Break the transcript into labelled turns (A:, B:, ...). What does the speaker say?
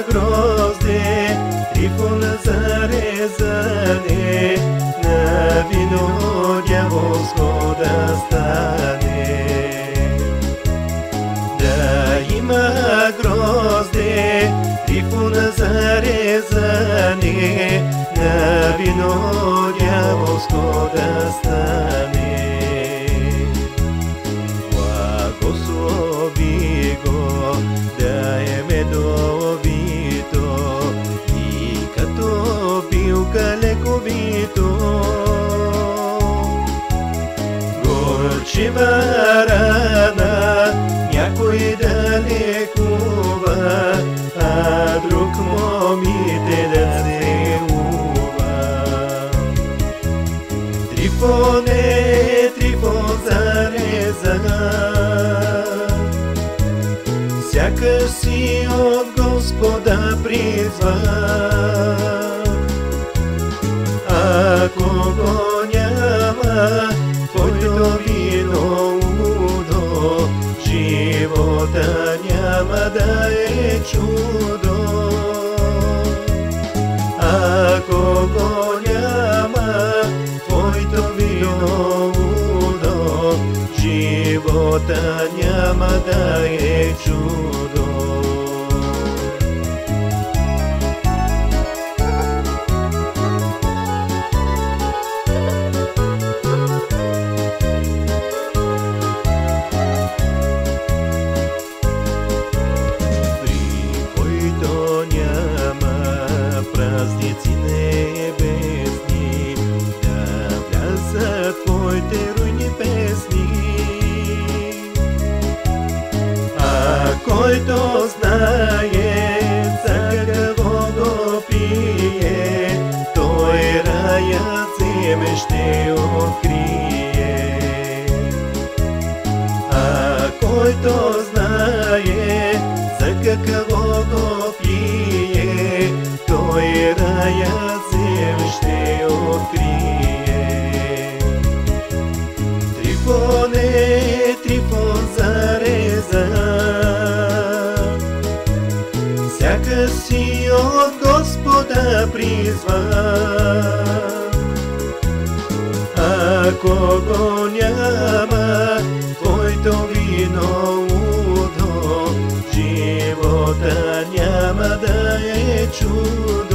A: грозде, Трифон зарезане, на вино дяволско да стане. Да има грозде, Трифон зарезане, на вино дяволско да стане. Благослови го, да е медовито и като билка лековито. Горчива рана някой да лекува, а друг момите да целува. Трифоне, Трифон зареза, сякаш си от Господа призва. Ако го няма, твоето вино удо, живота няма да е чудо. Ако го няма, твоето вино удо, живота няма да е чудо. Празници небесни, да влязат твоите руйни песни. А който знае за какво го пие, той раят земе ще открие. А който знае за какво го пие, той раят земе ще открие. Трифоне, Трифон зареза, сякаш си от Господа призва. Ако го няма, твоето вино удо, живота няма да е чудо.